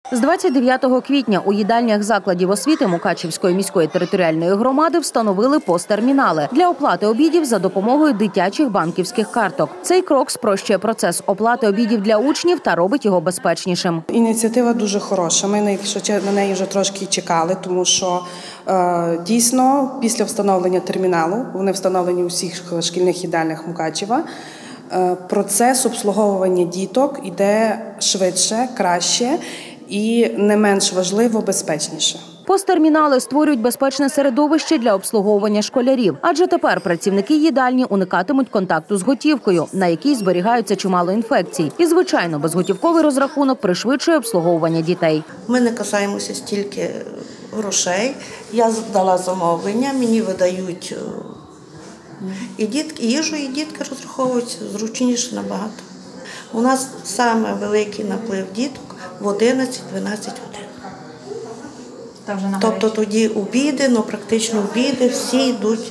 З 29 квітня у їдальнях закладів освіти Мукачівської міської територіальної громади встановили посттермінали для оплати обідів за допомогою дитячих банківських карток. Цей крок спрощує процес оплати обідів для учнів та робить його безпечнішим. Ініціатива дуже хороша. Ми на неї вже трошки чекали, тому що дійсно після встановлення терміналу, вони встановлені у всіх шкільних їдальнях Мукачева, процес обслуговування діток йде швидше, краще і не менш важливо, безпечніше. Посттермінали створюють безпечне середовище для обслуговування школярів, адже тепер працівники їдальні уникатимуть контакту з готівкою, на якій зберігаються чимало інфекцій. І, звичайно, безготівковий розрахунок пришвидшує обслуговування дітей. Ми не касаємося стільки грошей. Я дала замовлення, мені видають і їжу, і дітки розраховуються зручніше набагато. У нас саме великий наплив діток в 11-12 годин. Тобто тоді обіди, практично обіди, всі йдуть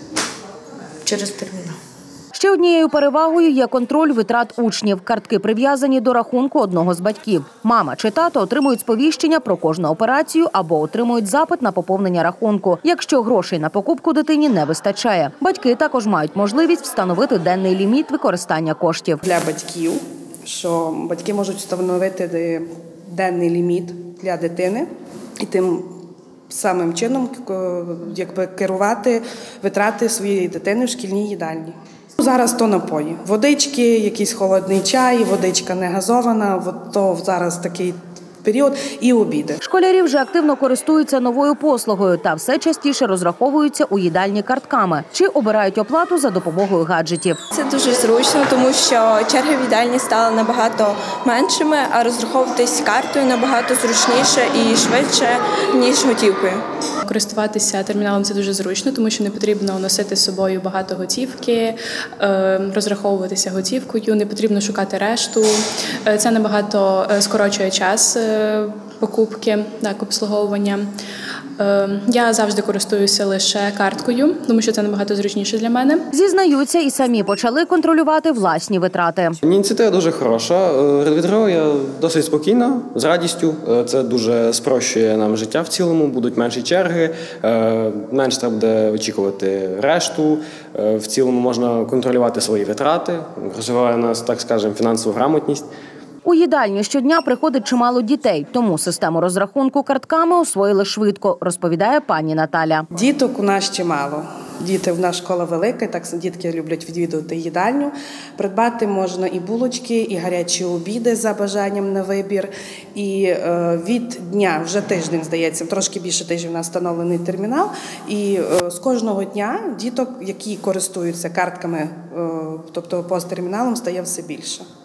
через термінал. Ще однією перевагою є контроль витрат учнів. Картки прив'язані до рахунку одного з батьків. Мама чи тато отримують сповіщення про кожну операцію або отримують запит на поповнення рахунку, якщо грошей на покупку дитині не вистачає. Батьки також мають можливість встановити денний ліміт використання коштів. Для батьків, що батьки можуть встановити денний ліміт для дитини і тим самим чином керувати витрати своєї дитини в шкільній їдальні. Зараз то напої. Водички, якийсь холодний чай, водичка не газована, то зараз такий період і обіди. Школярі вже активно користуються новою послугою та все частіше розраховуються у їдальні картками чи обирають оплату за допомогою гаджетів. Це дуже зручно, тому що черги в їдальні стали набагато меншими, а розраховуватись картою набагато зручніше і швидше, ніж готівкою. Користуватися терміналом – це дуже зручно, тому що не потрібно носити з собою багато готівки, розраховуватися готівкою, не потрібно шукати решту. Це набагато скорочує час покупки, обслуговування. Я завжди користуюся лише карткою, тому що це набагато зручніше для мене. Зізнаються, і самі почали контролювати власні витрати. Ініціатива дуже хороша. Відреагував я досить спокійно, з радістю. Це дуже спрощує нам життя в цілому, будуть менші черги, менше треба буде очікувати решту. В цілому можна контролювати свої витрати, розвиває нас, так скажемо, фінансову грамотність. У їдальню щодня приходить чимало дітей, тому систему розрахунку картками освоїли швидко, розповідає пані Наталя. Діток у нас чимало. В нас школа велика, так дітки люблять відвідувати їдальню. Придбати можна і булочки, і гарячі обіди за бажанням на вибір. І від дня, вже тиждень, здається, трошки більше тижня у нас встановлений термінал. І з кожного дня діток, які користуються картками, тобто посттерміналом, стає все більше.